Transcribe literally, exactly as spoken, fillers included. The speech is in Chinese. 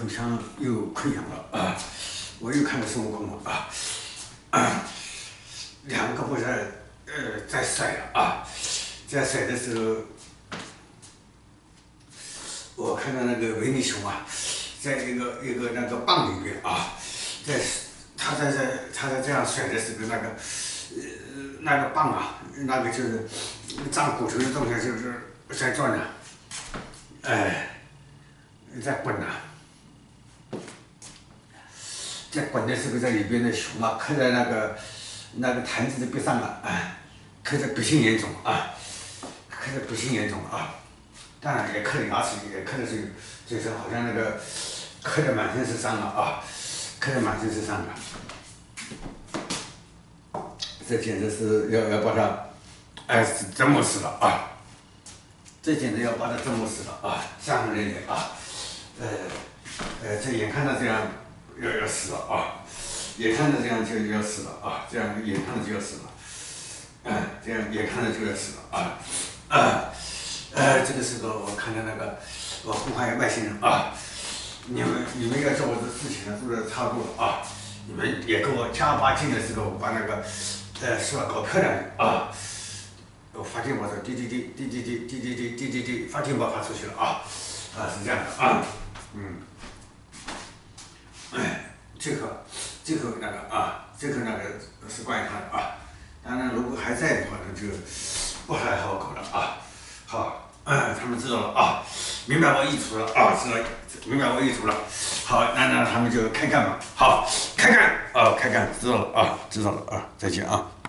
口腔又溃疡了啊！我又看到孙悟空了啊！啊，两个不是呃在甩了啊，在甩的时候，我看到那个维尼熊啊，在一个一个那个蚌里面啊，在他在在他在这样甩的时候，那个呃那个蚌啊，那个就是长骨头的东西就是在转呢，哎，在滚呐、在滚的时候，在里边的熊啊，刻在那个那个坛子的壁上了啊，刻的鼻青眼肿啊，刻的鼻青眼肿啊，当然也刻的牙齿，也刻的是就是好像那个刻的满身是伤了啊，刻的满身是伤了，这简直是要要把他哎折磨死了啊！这简直要把他折磨死了啊！伤痕累累啊，呃呃，这眼看着这样。要要死了啊！眼看着这样就要死了啊！这样眼看着就要死了，嗯、呃，这样眼看着就要死了啊！啊，呃，这个时候我看到那个，我呼唤外星人啊，你们你们要做我的事情呢，做的差不多了啊，你们也给我加把劲的时候，把那个呃说搞漂亮点啊！我发电报说滴滴滴滴滴滴滴滴滴滴滴滴，发电报发出去了啊！啊，是这样的啊，嗯。哎，这个，这个那个啊，这个那个是关于他的啊。当然，如果还在的话，那就不太好搞了啊。好，嗯，他们知道了啊，明白我意图了啊，知道，明白我意图了。好，那那他们就开干吧。好，开干啊，开干，知道了啊，知道了啊，再见啊。